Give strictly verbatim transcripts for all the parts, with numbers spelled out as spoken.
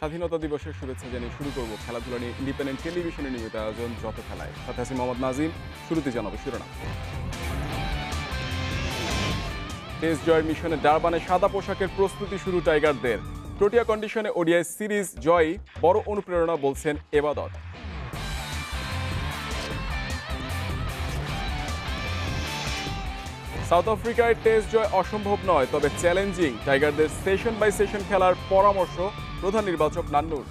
স্বাধীনতা দিবসের শুভেচ্ছা জানিয়ে শুরু করব খেলাধুলা নিয়ে ইন্ডিপেন্ডেন্ট টেলিভিশনের নিয়মিত আয়োজন যত খেলায়। সাথে আছি মোহাম্মদ নাজিম। শুরুতে জানাবো শিরোনাম। টেস্ট জয়ের মিশনে ডারবানে সাদা পোশাকের প্রস্তুতি শুরু টাইগারদের। প্রোটিয়া কন্ডিশনে ওডিআই সিরিজ জয় বড় অনুপ্রেরণা বলছেন এবাদত। সাউথ আফ্রিকায় টেস্ট জয় অসম্ভব নয়, তবে চ্যালেঞ্জিং। টাইগারদের সেশন বাই সেশন খেলার পরামর্শ প্রধান নির্বাচক নান্নুর।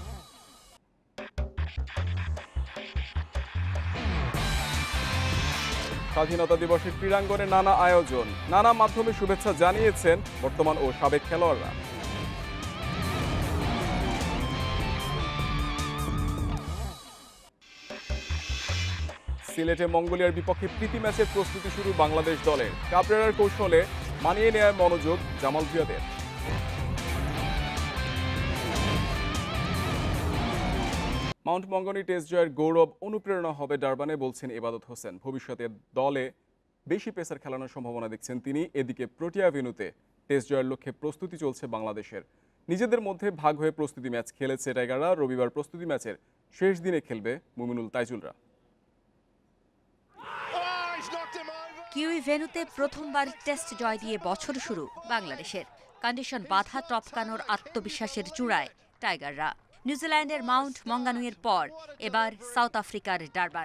স্বাধীনতা দিবসের ক্রীড়াঙ্গনে নানা আয়োজন, নানা মাধ্যমে শুভেচ্ছা জানিয়েছেন বর্তমান ও সাবেক খেলোয়াড়রা। সিলেটে মঙ্গোলিয়ার বিপক্ষে প্রীতি ম্যাচের প্রস্তুতি শুরু বাংলাদেশ দলের। কাবরেরার কৌশলে মানিয়ে নেওয়ার মনোযোগ জামাল ভুঁইয়াদের। মাউন্ট মঙ্গনি টেস্ট জয়ের গৌরব অনুপ্রেরণা হবে ডারবানে বলছেন এবাদত হোসেন। ভবিষ্যতে দলে বেশি পেসার খেলানোর সম্ভাবনা দেখছেন তিনি। এদিকে প্রোটিয়া ভেন্যুতে টেস্ট জয়ের লক্ষ্যে প্রস্তুতি চলছে বাংলাদেশের। নিজেদের মধ্যে ভাগ হয়ে প্রস্তুতি ম্যাচ খেলেছে টাইগাররা। রবিবার প্রস্তুতি ম্যাচের শেষ দিনে খেলবে মুমিনুল তাইজুলরা। কিউই ভেন্যুতে প্রথমবার টেস্ট জয় দিয়ে বছর শুরু বাংলাদেশের। কন্ডিশন বাধা টপকানোর আত্মবিশ্বাসের চূড়ায় টাইগাররা। নিউজিল্যান্ডের মাউন্ট মঙ্গানুইয়ের পর এবার সাউথ আফ্রিকার ডারবান।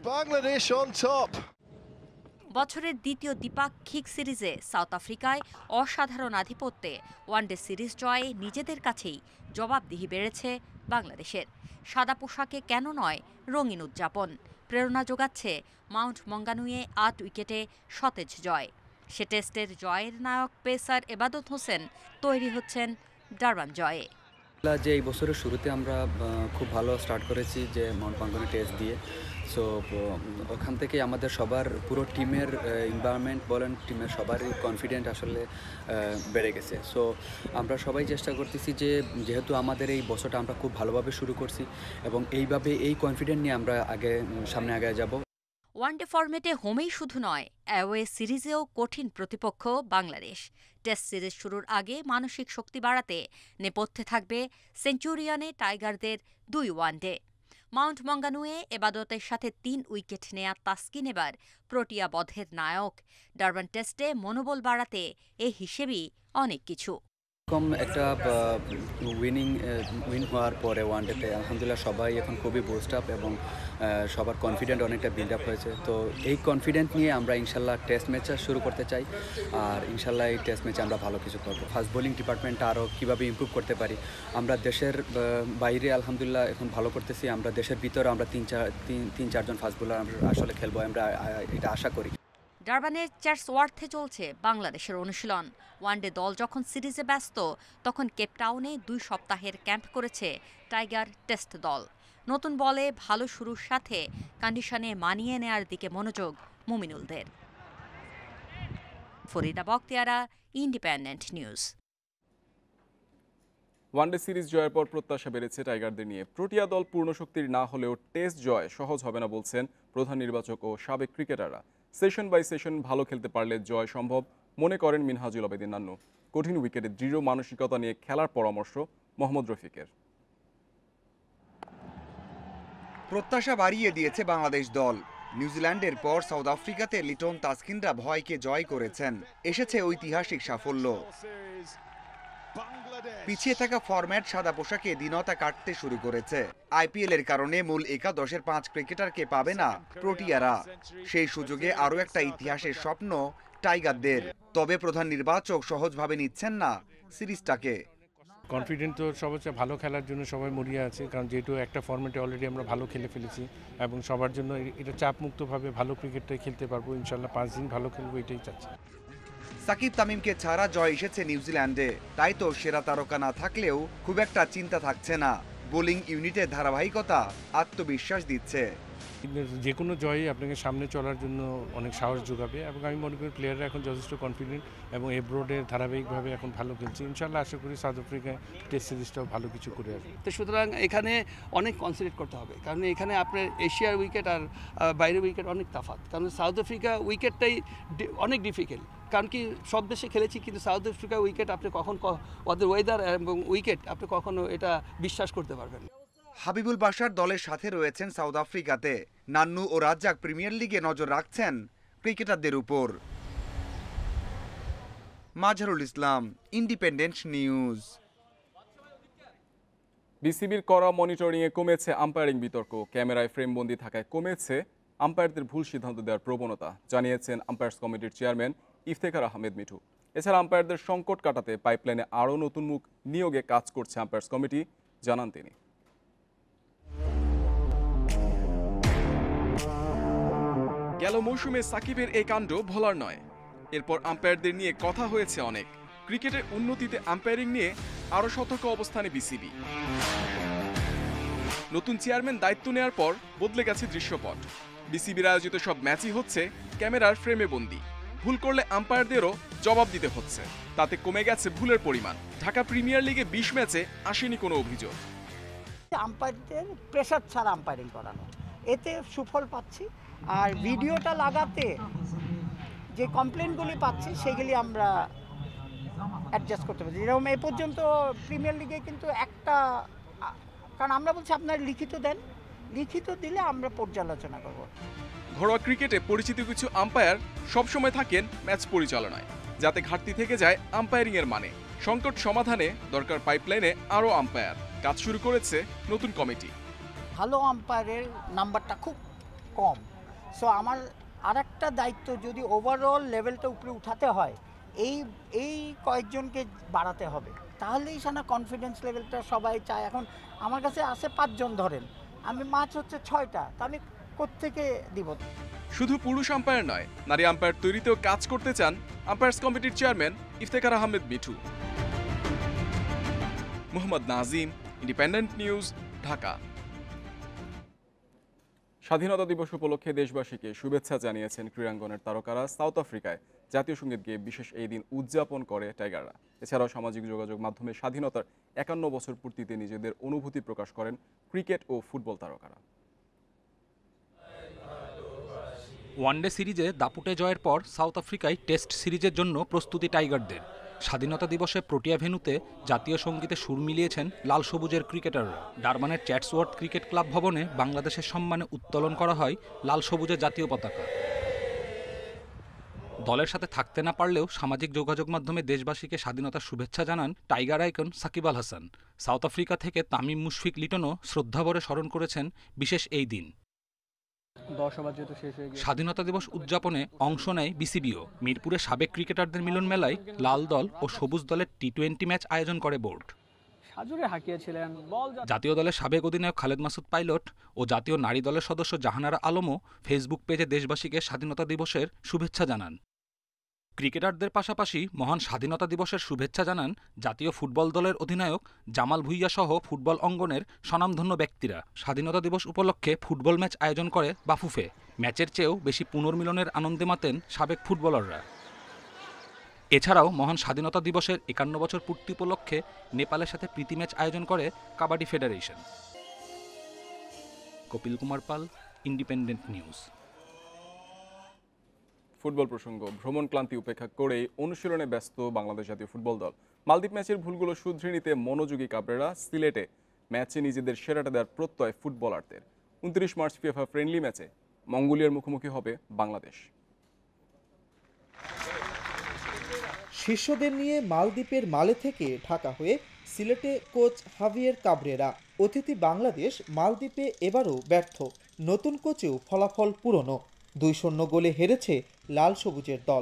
বছরের দ্বিতীয় দ্বিপাক্ষিক সিরিজে সাউথ আফ্রিকায় অসাধারণ আধিপত্যে ওয়ানডে সিরিজ জয়ে নিজেদের কাছেই জবাবদিহি বেড়েছে বাংলাদেশের। সাদা পোশাকে কেন নয় রঙিন উদযাপন। প্রেরণা যোগাচ্ছে মাউন্ট মঙ্গানুইয়ে আট উইকেটে সতেজ জয়। সে টেস্টের জয়ের নায়ক পেসার এবাদত হোসেন তৈরি হচ্ছেন ডারবান জয়ে। যে এই বছরের শুরুতে আমরা খুব ভালো স্টার্ট করেছি যে মাউন্ট মঙ্গনি টেস্ট দিয়ে। সো ওখান থেকে আমাদের সবার পুরো টিমের এনভায়রনমেন্ট বলেন, টিমের সবারই কনফিডেন্ট আসলে বেড়ে গেছে। সো আমরা সবাই চেষ্টা করতেছি যে যেহেতু আমাদের এই বছরটা আমরা খুব ভালোভাবে শুরু করছি এবং এইভাবে এই কনফিডেন্ট নিয়ে আমরা আগে সামনে আগে যাব। ওয়ানডে ফরম্যাটে হোমেই শুধু নয়, অ্যাওয়ে সিরিজেও কঠিন প্রতিপক্ষ বাংলাদেশ। টেস্ট সিরিজ শুরুর আগে মানসিক শক্তি বাড়াতে নেপথ্যে থাকবে সেঞ্চুরিয়ানে টাইগারদের দুই ওয়ানডে। মাউন্ট মঙ্গানুয়ে এবাদতের সাথে তিন উইকেট নেয়া তাসকিন এবার প্রোটিয়া বধের নায়ক। ডারবান টেস্টে মনোবল বাড়াতে এ হিসেবেই অনেক কিছু। এরকম একটা উইনিং উইন হওয়ার পরে ওয়ানডেতে আলহামদুলিল্লাহ সবাই এখন খুবই বুস্ট আপ এবং সবার কনফিডেন্ট অনেকটা বিল্ড আপ হয়েছে। তো এই কনফিডেন্ট নিয়ে আমরা ইনশাল্লাহ টেস্ট ম্যাচটা শুরু করতে চাই। আর ইনশাল্লাহ এই টেস্ট ম্যাচে আমরা ভালো কিছু করবো। ফাস্ট বোলিং ডিপার্টমেন্টটা আরও কীভাবে ইমপ্রুভ করতে পারি। আমরা দেশের বাইরে আলহামদুলিল্লাহ এখন ভালো করতেছি। আমরা দেশের ভিতরে আমরা তিন চার তিন তিন চারজন ফাস্ট বোলার আমরা আসলে খেলবো, আমরা এটা আশা করি। ডারবানের চার্লসওয়ার্থে চলছে বাংলাদেশের অনুশীলন। ওয়ানডে দল যখন সিরিজে ব্যস্ত, তখন কেপটাউনে দুই সপ্তাহের ক্যাম্প করেছে টাইগার টেস্ট দল। নতুন বলে ভালো শুরুর সাথে কন্ডিশনে মানিয়ে নেয়ার দিকে মনোযোগ মুমিনুলদের। Farida Bakhtiara, independent news. One day series জয়ের পর প্রত্যাশা বেড়েছে টাইগারদের নিয়ে। প্রোটিয়া দল পূর্ণ শক্তির না হলেও টেস্ট জয় সহজ হবে না বলছেন প্রধান নির্বাচক ও সাবেক ক্রিকেটাররা। সেশন বাই সেশন ভালো খেলতে পারলে জয় সম্ভব মনে করেন মিনহাজুল আবেদিন নান্নু। কঠিন উইকেটে দৃঢ় মানসিকতা নিয়ে খেলার পরামর্শ মোহাম্মদ রফিকের। প্রত্যাশা বাড়িয়ে দিয়েছে বাংলাদেশ দল। নিউজিল্যান্ডের পর সাউথ আফ্রিকাতে লিটন তাসকিনরা ভয়কে জয় করেছেন। এসেছে ঐতিহাসিক সাফল্য। পিছিয়ে থাকা ফরম্যাট সাদা পোশাকে দিনতা কাটতে শুরু করেছে। আইপিএল এর কারণে মূল একাদশের পাঁচ ক্রিকেটারকে পাবে না প্রোটিয়ারা। সেই সুযোগে আরও একটা ইতিহাসের স্বপ্ন টাইগারদের। তবে প্রধান নির্বাচক সহজভাবে নিচ্ছেন না সিরিজটাকে। কনফিডেন্ট তো সবচেয়ে ভালো খেলার জন্য সবাই মরিয়া আছে, কারণ যেহেতু একটা ফরম্যাটে অলরেডি আমরা ভালো খেলে ফেলেছি এবং সবার জন্য এটা চাপমুক্তভাবে ভালো ক্রিকেটটাই খেলতে পারবো। ইনশাল্লাহ পাঁচ দিন ভালো খেলবো, এটাই চাচ্ছি। সাকিব তামিমকে ছাড়া জয় এসেছে নিউজিল্যান্ডে। তাই তো সেরা তারকা না থাকলেও খুব একটা চিন্তা থাকছে না। বোলিং ইউনিটের ধারাবাহিকতা আত্মবিশ্বাস দিচ্ছে। যে কোনো জয়ই আপনাকে সামনে চলার জন্য অনেক সাহস যোগাবে এবং আমি মনে করি প্লেয়াররা এখন যথেষ্ট কনফিডেন্ট এবং এব্রোডে ধারাবাহিকভাবে এখন ভালো খেলছে। ইনশাল্লাহ আশা করি সাউথ আফ্রিকায় টেস্ট সিরিজটাও ভালো কিছু করে আসবে। তো সুতরাং এখানে অনেক কনসেন্ট্রেট করতে হবে, কারণ এখানে আপনার এশিয়ার উইকেট আর বাইরের উইকেট অনেক তফাৎ। কারণ সাউথ আফ্রিকা উইকেটটাই অনেক ডিফিকাল্ট, কারণ কি সব দেশে খেলেছি, কিন্তু সাউথ আফ্রিকা উইকেট আপনি কখন ওদের ওয়েদার এবং উইকেট আপনি কখনো এটা বিশ্বাস করতে পারবেন না। হাবিবুল বাশার দলের সাথে রয়েছেন সাউথ আফ্রিকাতে। নান্নু ও রাজ্জাক প্রিমিয়ার লিগে নজর রাখছেন ক্রিকেটারদের উপর। Mazharul Islam, independent news. বিসিবির করা মনিটরিংয়ে কমেছে আম্পায়ারিং বিতর্ক। ক্যামেরায় ফ্রেমবন্দি থাকায় কমেছে আম্পায়ারদের ভুল সিদ্ধান্ত দেওয়ার প্রবণতা, জানিয়েছেন আম্পায়ার্স কমিটির চেয়ারম্যান ইফতেখার আহমেদ মিঠু। এছাড়া আম্পায়ারদের সংকট কাটাতে পাইপলাইনে আরও নতুন মুখ নিয়োগে কাজ করছে আম্পায়ার্স কমিটি, জানান তিনি। গেল মৌসুমে সাকিবের এই কাণ্ড ভোলার নয়। এরপর আম্পায়ারদের নিয়ে কথা হয়েছে অনেক। ক্রিকেটের উন্নতিতে আম্পায়ারিং নিয়ে আরও সতর্ক অবস্থানে বিসিবি। নতুন চেয়ারম্যান দায়িত্ব নেওয়ার পর বদলে গেছে দৃশ্যপট। বিসিবির আয়োজিত সব ম্যাচই হচ্ছে ক্যামেরার ফ্রেমে বন্দি। ভুল করলে আম্পায়ারদেরও জবাব দিতে হচ্ছে। তাতে কমে গেছে ভুলের পরিমাণ। ঢাকা প্রিমিয়ার লিগে বিশ ম্যাচে আসেনি কোনো অভিযোগ। আম্পায়ারদের প্রেসার ছাড়া আম্পায়ারিং করানো, এতে সুফল পাচ্ছি। আর ভিডিওটা লাগাতে যে কমপ্লেনগুলি পাচ্ছি সেগুলি আমরা অ্যাডজাস্ট করতে পারছি। যেরকম এ পর্যন্ত প্রিমিয়ার লিগে কিন্তু একটা, কারণ আমরা বলছি আপনার লিখিত দেন, লিখিত দিলে আমরা পর্যালোচনা করব। ঘরোয়া ক্রিকেটে পরিচিত কিছু আম্পায়ার সবসময় থাকেন ম্যাচ পরিচালনায়, যাতে ঘাটতি থেকে যায় আম্পায়ারিং এর মানে। সংকট সমাধানে দরকার পাইপলাইনে আরও আম্পায়ার। কাজ শুরু করেছে নতুন কমিটি। ভালো আম্পায়ারের নাম্বারটা খুব কম। সো আমার আর একটা দায়িত্ব, যদি ওভারঅল লেভেলটা উপরে উঠাতে হয়, এই এই কয়েকজনকে বাড়াতে হবে, তাহলেই সানা কনফিডেন্স লেভেলটা সবাই চায়। এখন আমার কাছে আছে পাঁচজন, ধরেন আমি মাছ হচ্ছে ছয়টা, তা আমি কোত্থেকে দিব? শুধু পুরুষ আম্পায়ার নয়, নারী আম্পায়ার তৈরিতেও কাজ করতে চান আম্পায়ার্স কমিটির chairman Iftekhar Ahmed Mithu. Mohammad Nazim, independent news, Dhaka. স্বাধীনতা দিবস উপলক্ষে দেশবাসীকে শুভেচ্ছা জানিয়েছেন ক্রীড়াঙ্গনের তারকারা। সাউথ আফ্রিকায় জাতীয় সঙ্গীত গেয়ে বিশেষ এই দিন উদযাপন করে টাইগাররা। এছাড়াও সামাজিক যোগাযোগ মাধ্যমে স্বাধীনতার একান্ন বছর পূর্তিতে নিজেদের অনুভূতি প্রকাশ করেন ক্রিকেট ও ফুটবল তারকারা। ওয়ানডে সিরিজে দাপুটে জয়ের পর সাউথ আফ্রিকায় টেস্ট সিরিজের জন্য প্রস্তুতি টাইগারদের। স্বাধীনতা দিবসে প্রোটিয়া ভেন্যুতে জাতীয় সঙ্গীতে সুর মিলিয়েছেন লাল সবুজের ক্রিকেটাররা। ডারবানের চ্যাটসওয়ার্থ ক্রিকেট ক্লাব ভবনে বাংলাদেশের সম্মানে উত্তোলন করা হয় লাল সবুজের জাতীয় পতাকা। দলের সাথে থাকতে না পারলেও সামাজিক যোগাযোগ মাধ্যমে দেশবাসীকে স্বাধীনতার শুভেচ্ছা জানান tiger icon Shakib Al Hasan. South Africa থেকে তামিম মুশফিক লিটনও শ্রদ্ধাভরে স্মরণ করেছেন বিশেষ এই দিন। স্বাধীনতা দিবস উদযাপনে অংশ নেয় বিসিবিও। মিরপুরে সাবেক ক্রিকেটারদের মিলন মেলায় লাল দল ও সবুজ দলের টি টোয়েন্টি ম্যাচ আয়োজন করে বোর্ড। জাতীয় দলের সাবেক অধিনায়ক খালেদ মাসুদ পাইলট ও জাতীয় নারী দলের সদস্য জাহানারা আলমও ফেসবুক পেজে দেশবাসীকে স্বাধীনতা দিবসের শুভেচ্ছা জানান। ক্রিকেটারদের পাশাপাশি মহান স্বাধীনতা দিবসের শুভেচ্ছা জানান জাতীয় ফুটবল দলের অধিনায়ক জামাল ভুইয়া সহ ফুটবল অঙ্গনের স্বনামধন্য ব্যক্তিরা। স্বাধীনতা দিবস উপলক্ষে ফুটবল ম্যাচ আয়োজন করে বাফুফে। ম্যাচের চেয়েও বেশি পুনর্মিলনের আনন্দে মাতেন সাবেক ফুটবলাররা। এছাড়াও মহান স্বাধীনতা দিবসের একান্ন বছর পূর্তি উপলক্ষে নেপালের সাথে প্রীতি ম্যাচ আয়োজন করে kabaddi federation. Kapil Kumar Pal, independent news. Football প্রসঙ্গ, ভ্রমণ ক্লান্তি উপেক্ষা করেই অনুশীলনে ব্যস্ত বাংলাদেশ জাতীয় ফুটবল দল। মালদ্বীপ ম্যাচের ভুলগুলো শুধরে নিতে মনোযোগী কাবরেরা। সিলেটে ম্যাচে নিজেদের সেরাটা দেওয়ার প্রত্যয় ফুটবলারদের। উনত্রিশ মার্চ ফিফা ফ্রেন্ডলি ম্যাচে মঙ্গোলিয়ার মুখোমুখি হবে বাংলাদেশ। শিষ্যদের নিয়ে মালদ্বীপের মালে থেকে ঢাকা হয়ে সিলেটে কোচ হাভিয়ের কাবরেরা। অতিথি বাংলাদেশ মালদ্বীপে এবারও ব্যর্থ। নতুন কোচেও ফলাফল পুরনো। দুই শূন্য গোলে হেরেছে লাল সবুজের দল।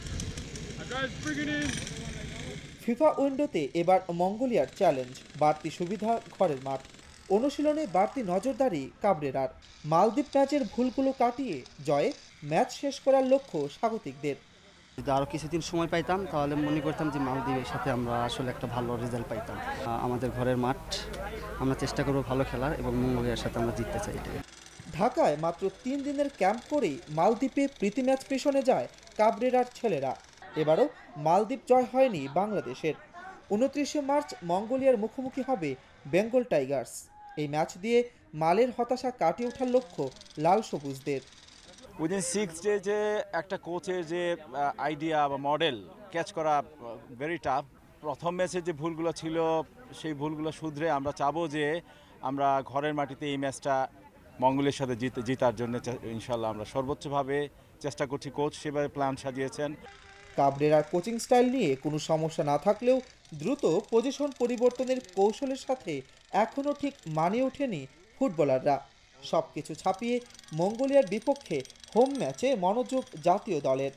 ফিফা উইন্ডোতে এবার মঙ্গোলিয়ার চ্যালেঞ্জ, বাড়তি সুবিধা, ঘরের মাঠ। অনুশীলনে বাড়তি নজরদারি কাবরেরার। মালদ্বীপ ম্যাচের ভুলগুলো কাটিয়ে জয়ে ম্যাচ শেষ করার লক্ষ্য স্বাগতিকদের। যদি আরও কিছুদিন সময় পাইতাম তাহলে মনে করতাম যে মালদ্বীপের সাথে আমরা আসলে একটা ভালো রেজাল্ট পাইতাম। আমাদের ঘরের মাঠ, আমরা চেষ্টা করব ভালো খেলার এবং মঙ্গোলিয়ার সাথে আমরা জিততে চাই। ঢাকায় মাত্র তিন দিনের ক্যাম্প করেই মালদ্বীপে প্রীতি ম্যাচ পেছনে যায় কাবরেরার ছেলেরা। এবারও মালদ্বীপ জয় হয়নি বাংলাদেশের। উনত্রিশে মার্চ মঙ্গোলিয়ার মুখোমুখি হবে বেঙ্গল টাইগার্স। এই ম্যাচ দিয়ে মালের হতাশা কাটিয়ে ওঠার লক্ষ্য লাল সবুজদের। উইদিন সিক্স ডেজে একটা কোচের যে আইডিয়া বা মডেল ক্যাচ করা ভেরি টাফ। প্রথম ম্যাচে যে ভুলগুলো ছিল সেই ভুলগুলো শুধরে আমরা চাবো যে আমরা ঘরের মাটিতে এই ম্যাচটা মঙ্গলের সাথে জিতে জেতার জন্য ইনশাল্লাহ আমরা সর্বোচ্চভাবে চেষ্টা করছি। কোচ সেভাবে প্ল্যান সাজিয়েছেন। কাবরেরার কোচিং স্টাইল নিয়ে কোনো সমস্যা না থাকলেও দ্রুত পজিশন পরিবর্তনের কৌশলের সাথে এখনও ঠিক মানিয়ে ওঠেনি ফুটবলাররা। সব কিছু ছাপিয়ে মঙ্গোলিয়ার বিপক্ষে হোম ম্যাচে মনোযোগ জাতীয় দলের।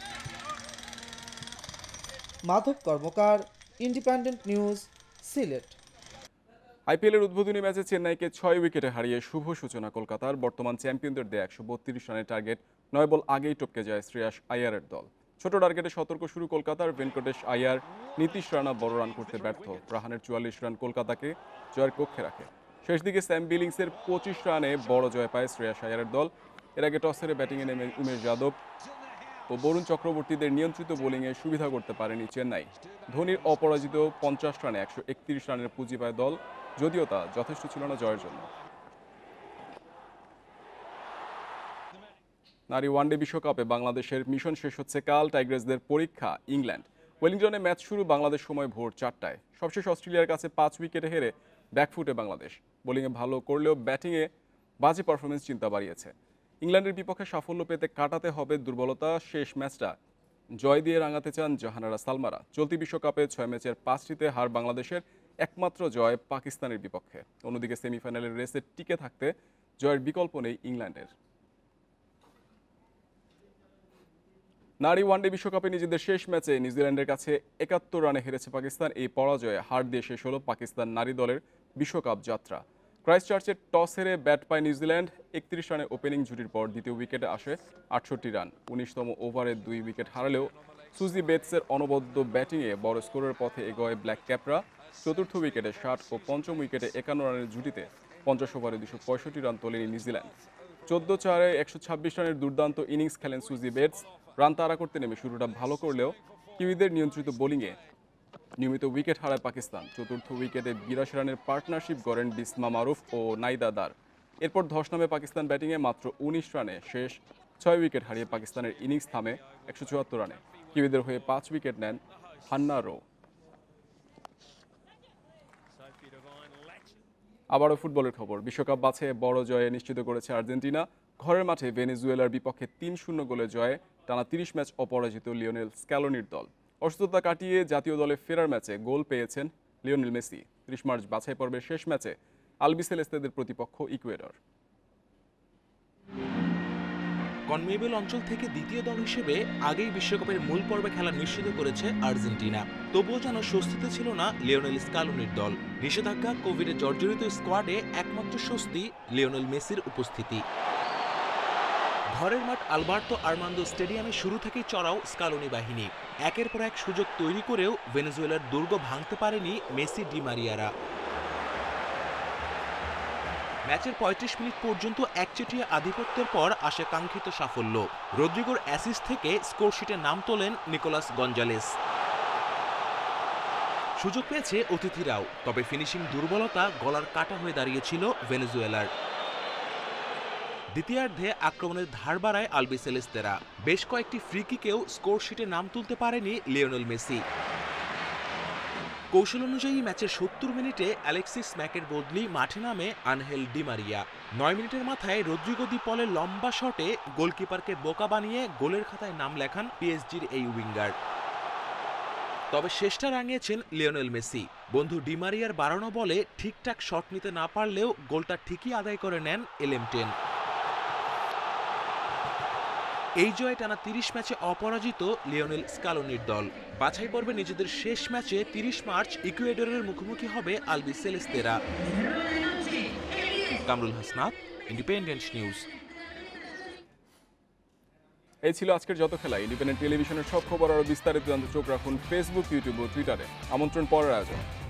Madhab Karmakar, independent news, Sylhet. আইপিএলের উদ্বোধনী ম্যাচে চেন্নাইকে ছয় উইকেটে হারিয়ে শুভ সূচনা কলকাতার। বর্তমান চ্যাম্পিয়নদের দেয়া একশো বত্রিশ রানের টার্গেট নয় বল আগেই টপকে যায় শ্রেয়াস আইয়ারের দল। ছোট টার্গেটে সতর্ক শুরু কলকাতার। ভেঙ্কটেশ আইয়ার, নীতিশ রানা বড় রান করতে ব্যর্থ। রাহানের চুয়াল্লিশ রান কলকাতাকে জয়ের কক্ষে রাখে। শেষ দিকে স্যাম বিলিংসের পঁচিশ রানে বড় জয় পায় শ্রেয়াস আইয়ারের দল। এর আগে টস হেরে ব্যাটিংয়ে নেমে উমেশ যাদব ও বরুণ চক্রবর্তীদের নিয়ন্ত্রিত বোলিংয়ে সুবিধা করতে পারেনি চেন্নাই। ধোনির অপরাজিত পঞ্চাশ রানে একশো একত্রিশ রানের পুঁজি পায় দল, যদিও তা যথেষ্ট ছিল না জয়ের জন্য। নারী ওয়ানডে বিশ্বকাপে বাংলাদেশের মিশন শেষ হচ্ছে কাল। টাইগ্রেসদের পরীক্ষা ইংল্যান্ড। ওয়েলিংটনে ম্যাচ শুরু বাংলাদেশ সময় ভোর চারটায়। সবশেষ অস্ট্রেলিয়ার কাছে পাঁচ উইকেটে হেরে ব্যাকফুটে বাংলাদেশ। বোলিংয়ে ভালো করলেও ব্যাটিংয়ে বাজে পারফরমেন্স চিন্তা বাড়িয়েছে। ইংল্যান্ডের বিপক্ষে সাফল্য পেতে কাটাতে হবে দুর্বলতা। শেষ ম্যাচটা জয় দিয়ে রাঙাতে চান জাহানারা সালমারা। চলতি বিশ্বকাপে ছয় ম্যাচের পাঁচটিতে হার বাংলাদেশের, একমাত্র জয় পাকিস্তানের বিপক্ষে। অন্যদিকে সেমিফাইনালের রেসে টিকে থাকতে জয়ের বিকল্প নেই ইংল্যান্ডের। নারী ওয়ানডে বিশ্বকাপে নিজেদের শেষ ম্যাচে নিউজিল্যান্ডের কাছে একাত্তর রানে হেরেছে পাকিস্তান। এই পরাজয়ে হার দিয়ে শেষ হলো পাকিস্তান নারী দলের বিশ্বকাপ যাত্রা। ক্রাইস্টচার্চের টস হেরে ব্যাট পায় নিউজিল্যান্ড। একত্রিশ রানে ওপেনিং জুটির পর দ্বিতীয় উইকেটে আসে আটষট্টি রান। উনিশতম ওভারে দুই উইকেট হারালেও সুজি বেটসের অনবদ্য ব্যাটিংয়ে বড় স্কোরের পথে এগোয় ব্ল্যাক ক্যাপরা। চতুর্থ উইকেটে ষাট ও পঞ্চম উইকেটে একান্ন রানের জুটিতে পঞ্চাশ ওভারে দুশো পঁয়ষট্টি রান তোলেনি নিউজিল্যান্ড। চোদ্দ চারে একশো ছাব্বিশ রানের দুর্দান্ত ইনিংস খেলেন সুজি বেটস। রান তাড়া করতে নেমে শুরুটা ভালো করলেও কিউইদের নিয়ন্ত্রিত বোলিংয়ে নিয়মিত উইকেট হারায় পাকিস্তান। চতুর্থ উইকেটে বিরাশি রানের পার্টনারশিপ গড়েন বিসমা মারুফ ও নাইদা দার। এরপর ধস নামে পাকিস্তান ব্যাটিংয়ে। মাত্র উনিশ রানে শেষ ছয় উইকেট হারিয়ে পাকিস্তানের ইনিংস থামে একশো চুয়াত্তর রানে। কিউইদের হয়ে পাঁচ উইকেট নেন হান্না রো। আবারও ফুটবলের খবর। বিশ্বকাপ বাছে বড় জয়ে নিশ্চিত করেছে আর্জেন্টিনা। ঘরের মাঠে ভেনেজুয়েলার বিপক্ষে তিন শূন্য গোলে জয়ে টানা তিরিশ ম্যাচ অপরাজিত লিওনেল স্ক্যালোনির দল। অসুস্থতা কাটিয়ে জাতীয় দলে ফেরার ম্যাচে গোল পেয়েছেন লিওনেল মেসি। ত্রিশ মার্চ বাছাই পর্বের শেষ ম্যাচে আলবিসেলেস্তেদের প্রতিপক্ষ ইকুয়েডর। কনমেবল অঞ্চল থেকে দ্বিতীয় দল হিসেবে আগেই বিশ্বকাপের মূল পর্বে খেলা নিশ্চিত করেছে আর্জেন্টিনা। তবুও যেন স্বস্তিতে ছিল না লিওনেল স্ক্যালোনির দল। নিষেধাজ্ঞা, কোভিডে জর্জরিত স্কোয়াডে একমাত্র স্বস্তি লিওনেল মেসির উপস্থিতি। ঘরের মাঠ আলবার্তো আর্মান্দো স্টেডিয়ামে শুরু থেকেই চড়াও স্ক্যালোনি বাহিনী। একের পর এক সুযোগ তৈরি করেও ভেনেজুয়েলার দুর্গ ভাঙতে পারেনি মেসি ডি মারিয়ারা। ম্যাচের পঁয়ত্রিশ মিনিট পর্যন্ত একচেটিয়া আধিপত্যের পর আসে কাঙ্ক্ষিত সাফল্য। রদ্রিগোর অ্যাসিস্ট থেকে স্কোরশিটে নাম তোলেন নিকোলাস গঞ্জালেস। সুযোগ পেয়েছে অতিথিরাও, তবে ফিনিশিং দুর্বলতা গলার কাটা হয়ে দাঁড়িয়েছিল ভেনেজুয়েলার। দ্বিতীয়ার্ধে আক্রমণের ধার বাড়ায় আলবিসেলেস্তেরা। বেশ কয়েকটি ফ্রি কিকেও স্কোরশিটে নাম তুলতে পারেনি লিওনেল মেসি। কৌশল অনুযায়ী ম্যাচের সত্তর মিনিটে অ্যালেক্সিস ম্যাকের বদলি মাঠে নামে আনহেল ডি মারিয়া। নয় মিনিটের মাথায় রদ্রিগো দি পলের লম্বা শটে গোলকিপারকে বোকা বানিয়ে গোলের খাতায় নাম লেখান পিএসজির এই উইঙ্গার। তবে শেষটা রাঙিয়েছেন লিওনেল মেসি। বন্ধু ডি মারিয়ার বাড়ানো বলে ঠিকঠাক শট নিতে না পারলেও গোলটা ঠিকই আদায় করে নেন এলেমটেন। এই জয়ে টানা তিরিশ ম্যাচে অপরাজিত লিওনেল স্ক্যালোনির দল। বাছাই পর্বে নিজেদের শেষ ম্যাচে তিরিশ মার্চ ইকুয়েডরের মুখোমুখি হবে আলবিসেলেস্তেরা। Kamrul Hasnat, independent news. এই ছিল আজকের যত খেলা। ইন্ডিপেন্ডেন্ট টেলিভিশনের সব খবর আরও বিস্তারিত জানতে চোখ রাখুন ফেসবুক, ইউটিউব ও টুইটারে। আমন্ত্রণ পরের আয়োজন।